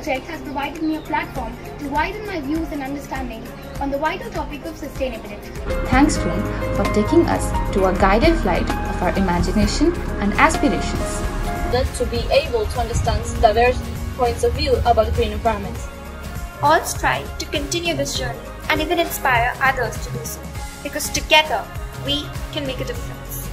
project has provided me a platform to widen my views and understanding on the wider topic of sustainability. Thanks, GRUEN, for taking us to a guided flight of our imagination and aspirations. To be able to understand diverse points of view about the green environment. All strive to continue this journey and even inspire others to do so, because together we can make a difference.